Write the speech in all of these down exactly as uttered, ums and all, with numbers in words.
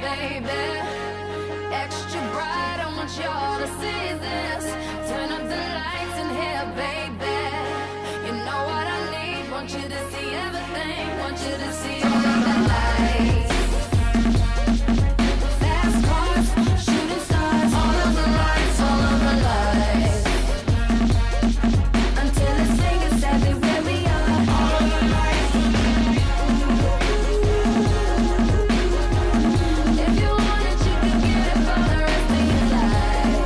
baby. Extra bright, I want y'all to see this. Turn up the lights in here, baby. You know what I need, want you to see everything. Want you to see all of the lights. Fast cars, shooting stars, all of the lights, all of the lights. Until it's singing everywhere we are. All of the lights. If you want it, you can get it for the rest of your life.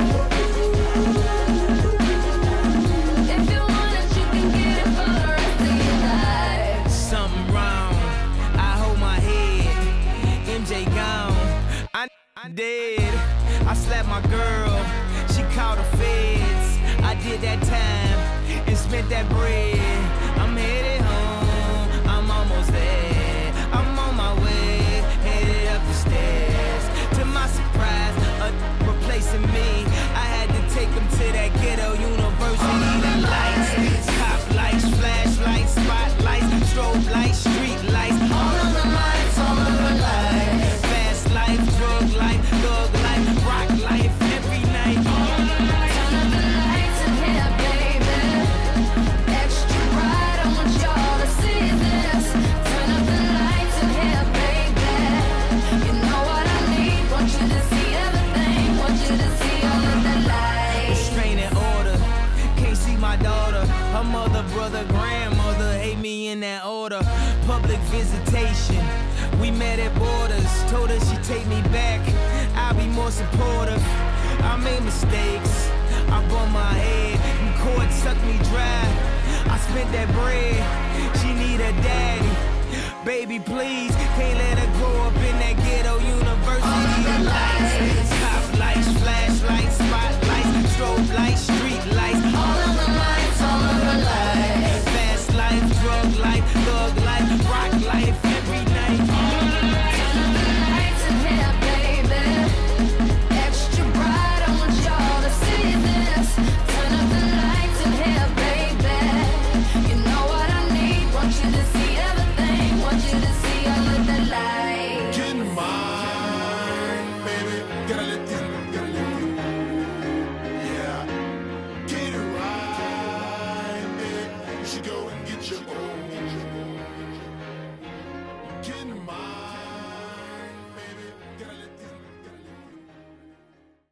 If you want it, you can get it for the rest of your life. Something wrong, I hold my head. M J gone, I, I dead. I slapped my girl, she called the feds. I did that time and spent that bread. I'm headed home, I'm almost there. I'm on my way, headed up the stairs. To my surprise, a replacing me. I had to take him to that ghetto university. The lights, cop lights, flashlights, spotlights, strobe lights, street lights. All of the lights, all of the lights. Fast life, drug life, thug life, rock life, every night. Turn up the lights in here, baby. Extra bright, I want y'all to see this. Turn up the lights in here, baby. You know what I need, want you to see everything. Want you to see all of the lights. Restraining order, can't see my daughter. Her mother, brother, grandmother hate me in that order. Public visitation, we met at borders. Told her she'd take me back, I'll be more supportive. I made mistakes, I bumped my head, and court sucked me dry. I spent that bread, she need a daddy. Baby, please, can't let her grow up in that ghetto university. The lights, cop lights, flashlights, spotlights, strobe lights, street lights. All of the lights, all of the lights. Fast life, drug life, thug life, rock life, every night. Turn up the lights in here, baby. Extra bright, I want y'all to see this. Turn up the lights in here, baby. You know what I need, want you to see everything. Want you to see all of the lights. Get in mine, baby. Gotta let this, gotta let this. Yeah. Get it right, baby. You should go and get your own. Get in mine.